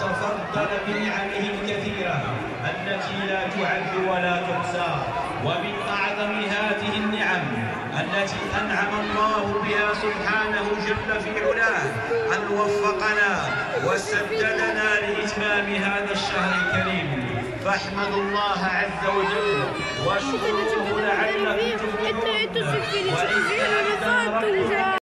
وتفضل بنعمه الكثيرة التي لا تعد ولا تحصى. ومن أعظم هذه النعم التي أنعم الله بها سبحانه جل في علاه أن وفقنا وسددنا لإتمام هذا الشهر الكريم، فاحمدوا الله عز وجل واشكروه لعلكم تفلحون.